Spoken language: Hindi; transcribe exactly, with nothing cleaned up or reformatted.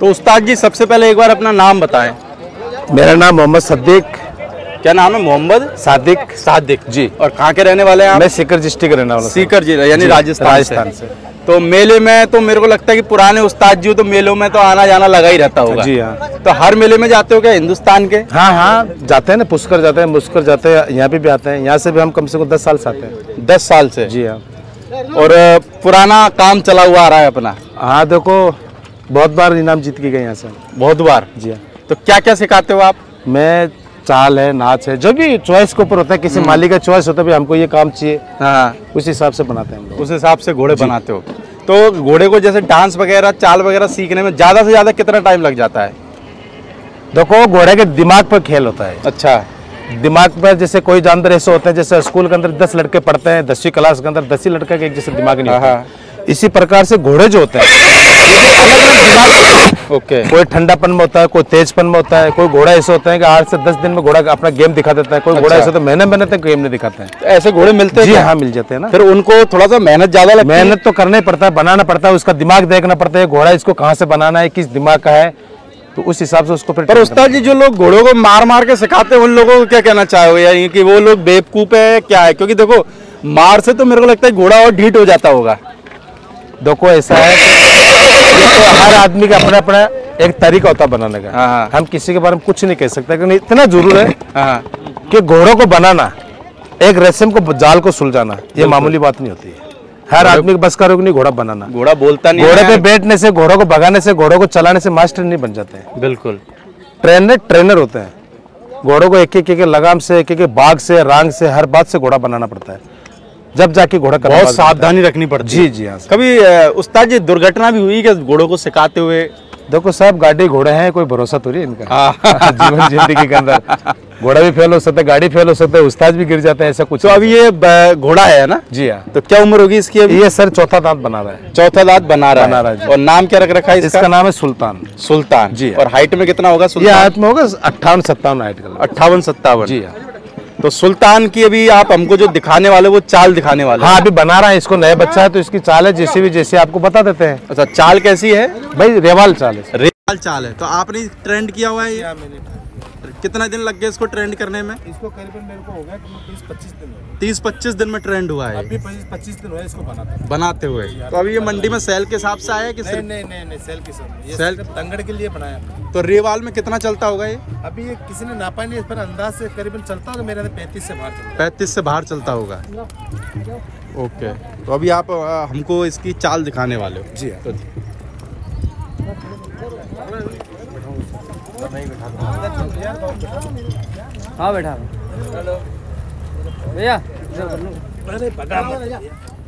तो उस्ताद जी सबसे पहले एक बार अपना नाम बताएं। मेरा नाम मोहम्मद सद्दीक। क्या नाम है? मोहम्मद सादिक। सादिक जी। और कहाँ के रहने वाले हैं आप? मैं सीकर डिस्ट्रिक्ट रहने वाला हूं। सीकर जी यानी राजस्थान राजस्थान से। तो मेले में तो मेरे को लगता है कि पुराने उस्ताद जी तो मेलों में तो आना जाना लगा ही रहता होगा। जी हाँ। तो हर मेले में जाते हो क्या हिंदुस्तान के? हाँ हाँ जाते हैं ना, पुष्कर जाते हैं, मुस्कर जाते हैं, यहाँ पे भी आते हैं। यहाँ से भी हम कम से कम दस साल से आते हैं। दस साल से? जी हाँ। और पुराना काम चला हुआ आ रहा है अपना? हाँ देखो, बहुत बार इनाम जीत के गए यहाँ से। बहुत बार? जी हाँ। तो क्या क्या सिखाते हो आप? मैं चाल है, नाच है, जो भी चॉइस के ऊपर होता है, किसी मालिक का चॉइस होता है भी हमको ये काम चाहिए, हाँ उस हिसाब से बनाते हैं हम लोग। उस हिसाब से घोड़े बनाते हो। तो घोड़े को जैसे डांस वगैरह चाल वगैरह सीखने में ज्यादा से ज्यादा कितना टाइम लग जाता है? देखो, घोड़े के दिमाग पर खेल होता है। अच्छा। दिमाग पर जैसे कोई जानवर ऐसे होते हैं, जैसे स्कूल के अंदर दस लड़के पढ़ते हैं, दसवीं क्लास के अंदर दस ही लड़के के एक जैसे दिमाग नहीं होता, इसी प्रकार से घोड़े जो होते हैं अलग अलग दिमाग। ओके। कोई ठंडापन में होता है, कोई तेजपन में होता है, कोई घोड़ा ऐसे होता है कि आठ से दस दिन में घोड़ा अपना गेम दिखा देता है, कोई घोड़ा ऐसे होता है महीने महीने तक गेम नहीं दिखाते हैं। ऐसे घोड़े मिलते हैं? जी हाँ, मिल जाते हैं ना। फिर उनको थोड़ा सा मेहनत ज्यादा लगती है? मेहनत तो करना ही पड़ता है, बनाना पड़ता है, उसका दिमाग देखना पड़ता है, घोड़ा इसको कहाँ से बनाना है, किस दिमाग का है, तो उस हिसाब से उसको। पर उस्ताद जी जो लोग घोड़ों को मार मार के सिखाते हैं उन लोगों को क्या कहना चाहोगे, यानी कि वो लोग बेवकूफ है क्या है? क्योंकि देखो मार से तो मेरे को लगता है घोड़ा और ढीठ हो जाता होगा। देखो ऐसा है कि तो हर आदमी का अपना अपना एक तरीका होता है बनाने का। हाँ। हम किसी के बारे में कुछ नहीं कह सकते, लेकिन इतना जरूर है हाँ। कि घोड़ों को बनाना, एक रेशम को जाल को सुलझाना, ये मामूली बात नहीं होती है। हर आदमी के बस का रोग नहीं घोड़ा बनाना। घोड़ा बोलता नहीं, घोड़े पे बैठने से, घोड़ों को भगाने से, घोड़ों को चलाने से मास्टर नहीं बन जाते हैं। बिल्कुल। ट्रेनर ट्रेनर होते हैं। घोड़ों को एक एक एक लगाम से, एक एक बाग से, रांग से, हर बात से घोड़ा बनाना पड़ता है, जब जाके घोड़ा बहुत सावधानी रखनी पड़ती है। जी जी हाँ। कभी उस्ताद जी दुर्घटना भी हुई क्या घोड़ों को सिखाते हुए? देखो सब गाड़ी घोड़े हैं, कोई भरोसा तो नहीं इनका। जीवन जिंदगी के अंदर घोड़ा भी फेल हो सकता है, गाड़ी फेल हो सकता है, उस्ताद भी गिर जाते हैं, ऐसा कुछ। तो अभी ये घोड़ा है ना? जी हाँ। तो क्या उम्र होगी इसकी अभी? ये सर चौथा दांत बना रहा है। चौथा दांत बना रहा बना है, है। और नाम क्या रख रखा है इसका? इसका नाम है सुल्तान। सुल्तान जी। और हाइट में कितना होगा सुल्तान? ये हाइट में होगा अट्ठावन सत्तावन हाइट का। अट्ठावन सत्तावन? जी हाँ। तो सुल्तान की अभी आप हमको जो दिखाने वाले वो चाल दिखाने वाले? हाँ, अभी बना रहा है, इसको नया बच्चा है तो इसकी चाल है जैसे भी, जैसे आपको बता देते हैं। अच्छा, चाल कैसी है भाई? रेवाल चाल है। रेवाल चाल है। तो आपने ट्रेंड किया हुआ है ये? कितना दिन लग गए इसको ट्रेंड करने में? इसको करीबन मेरे को हो गया तीस पच्चीस दिन। तीस पच्चीस दिन में ट्रेंड हुआ है? अभी पच्चीस दिन हुए इसको बनाते बनाते हुए। तो अभी ये मंडी में सेल के हिसाब से आया कि नहीं नहीं नहीं नहीं सेल की ये सेल दंगड़ के लिए बनाया। तो रेवाल में कितना चलता होगा ये? अभी ये किसी ने नापा नहीं, इस पर अंदाज से करीबन चलता होगा, मेरे पैंतीस से बाहर चलता। पैंतीस से बाहर चलता होगा। ओके। तो अभी आप आ, हमको इसकी चाल दिखाने वाले हो? जी तो हाँ बैठा भैया।